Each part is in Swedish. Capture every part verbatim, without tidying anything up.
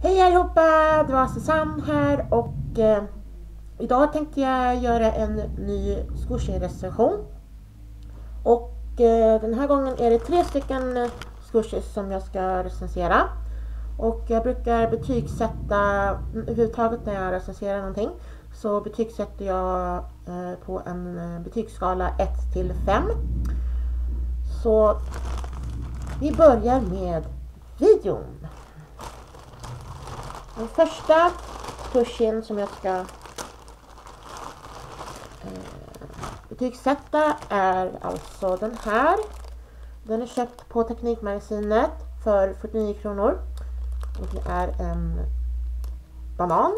Hej allihopa, det var Susanne här och eh, idag tänkte jag göra en ny squishy-recension. Och eh, den här gången är det tre stycken squishies som jag ska recensera. Och jag brukar betygsätta, överhuvudtaget när jag recenserar någonting, så betygsätter jag eh, på en betygsskala ett till fem. Så vi börjar med videon. Den första squishien som jag ska eh, betygsätta är alltså den här. Den är köpt på Teknikmagasinet för fyrtionio kronor. Och det är en banan.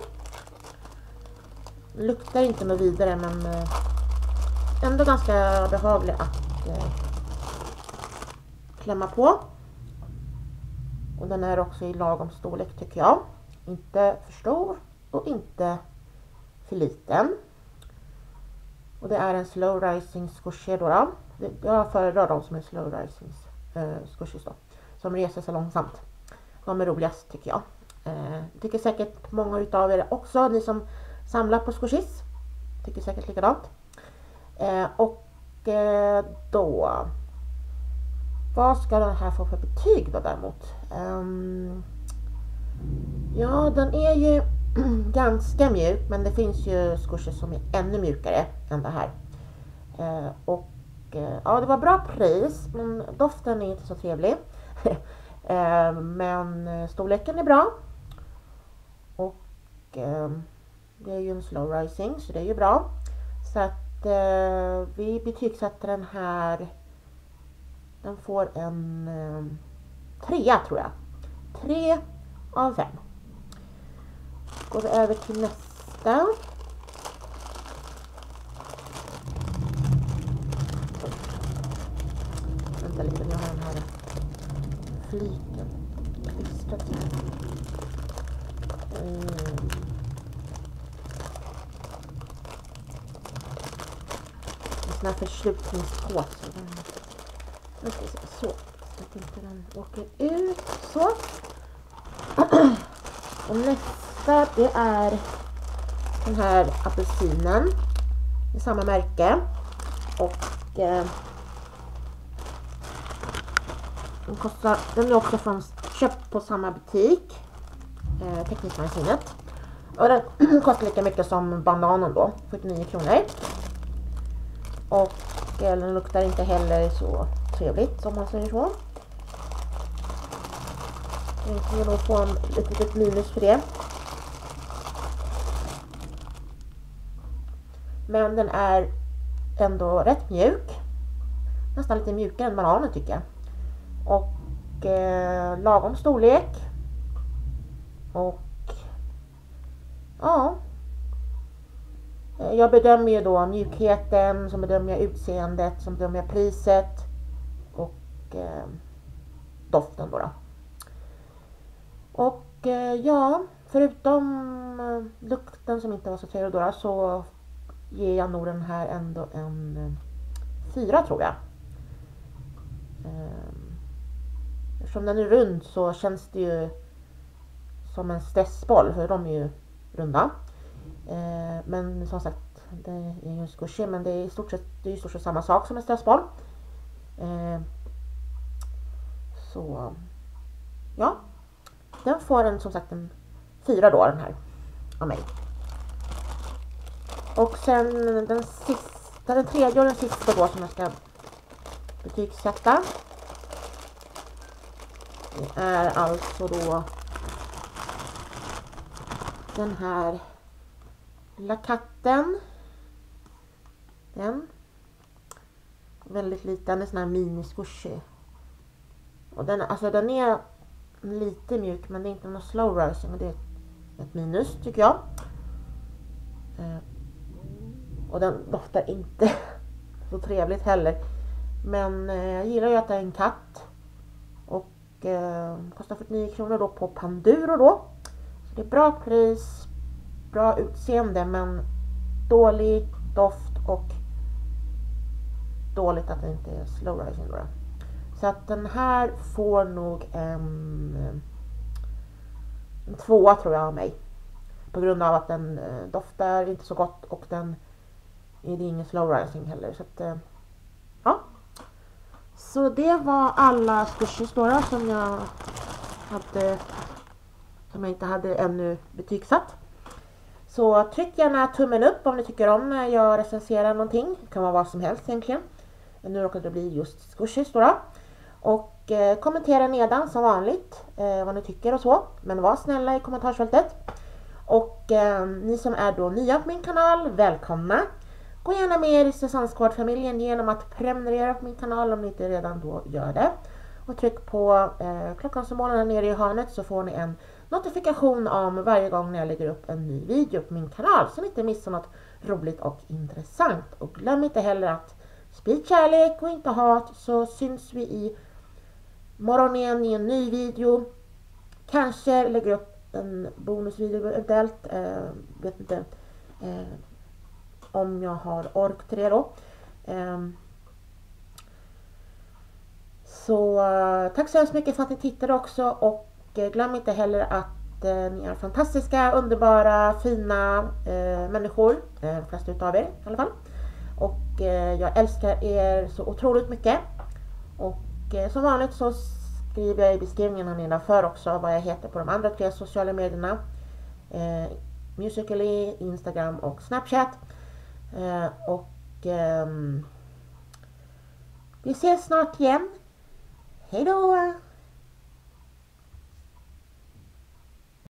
Luktar inte med vidare, men eh, ändå ganska behaglig att eh, klämma på. Och den är också i lagom storlek tycker jag. Inte för stor och inte för liten. Och det är en slow rising squishy då. då. Jag föredrar de som är slow rising eh, squishies då. Som reser sig långsamt. De är roligast tycker jag. Eh, tycker säkert många utav er också. Ni som samlar på squishies. Tycker säkert likadant. Eh, och eh, då. Vad ska den här få för betyg då däremot? Um, ja, den är ju ganska mjuk, men det finns ju squishies som är ännu mjukare än det här. Uh, och uh, ja, det var bra pris, men doften är inte så trevlig. uh, men storleken är bra. Och uh, det är ju en slow rising, så det är ju bra. Så att uh, vi betygsätter den här. Den får en eh, trea tror jag. Tre av fem. Går vi över till nästa. Vänta lite, jag har den här fliken klistrat här. Mm. En sån här förslutningspåse. Jag ska se så, så att inte den åker ut. Så. Och nästa, det är den här apelsinen. I samma märke. Och eh, den, kostar, den är också från, köpt på samma butik. Eh, Teknikmagasinet. Och den kostar lika mycket som bananen då. fyrtionio kronor. Och eh, den luktar inte heller så trevligt som man säger så. Jag kommer nog få en litet minus för det. Men den är ändå rätt mjuk. Nästan lite mjukare än bananen tycker jag. Och eh, lagom storlek. Och ja. Jag bedömer ju då mjukheten, som bedömer jag utseendet, som bedömer jag priset. Och eh, doften då, då. Och eh, ja, förutom eh, lukten som inte var så trevlig då, så ger jag nog den här ändå en eh, fyra tror jag. Eh, eftersom den är rund så känns det ju som en stressboll, för de är ju runda. Eh, men som sagt, det är ju en squishy, men det är i stort sett, det är i stort sett samma sak som en stressboll. Eh, så ja, den får en som sagt en fyra då, den här av mig. Och sen den sista, den tredje och den sista då som jag ska betygsätta. Det är alltså då den här lilla katten. Den väldigt liten, en sån här mini squishy. Och den, alltså den är lite mjuk, men det är inte någon slow rising, och det är ett minus tycker jag. Eh, och den doftar inte så trevligt heller. Men eh, jag gillar ju att det är en katt. Och eh, kostar fyrtionio kronor då på Panduro då. Så det är bra pris, bra utseende, men dålig doft och dåligt att det inte är slow rising då. Så att den här får nog en en tvåa tror jag av mig. På grund av att den eh, doftar inte så gott och den är det ingen slow rising heller. Så att, eh, ja. Så det var alla squishes då som jag hade, som jag inte hade ännu betygsatt. Så tryck gärna tummen upp om ni tycker om när jag recenserar någonting. Det kan vara vad som helst egentligen. Nu råkar det bli just squishes då. då. Och eh, kommentera nedan som vanligt eh, vad ni tycker och så. Men var snälla i kommentarsfältet. Och eh, ni som är då nya på min kanal, välkomna. Gå gärna med er i säsongsquad-familjen genom att prenumerera på min kanal om ni inte redan då gör det. Och tryck på eh, klockonsymbolen här nere i hörnet så får ni en notifikation om varje gång när jag lägger upp en ny video på min kanal. Så ni inte missar något roligt och intressant. Och glöm inte heller att sprid kärlek och inte hat, så syns vi i morgon igen i en ny video. Kanske lägger upp en bonusvideo eventuellt. Eh, vet inte eh, om jag har ork till det då. Eh, så eh, tack så hemskt mycket för att ni tittade också. Och eh, glöm inte heller att eh, ni är fantastiska, underbara, fina eh, människor. Eh, de flesta utav er i alla fall. Och eh, jag älskar er så otroligt mycket. Och eh, som vanligt så skriver jag i beskrivningen här nedanför också vad jag heter på de andra tre sociala medierna. Eh, Musical.ly, Instagram och Snapchat. Eh, och eh, vi ses snart igen. Hej då!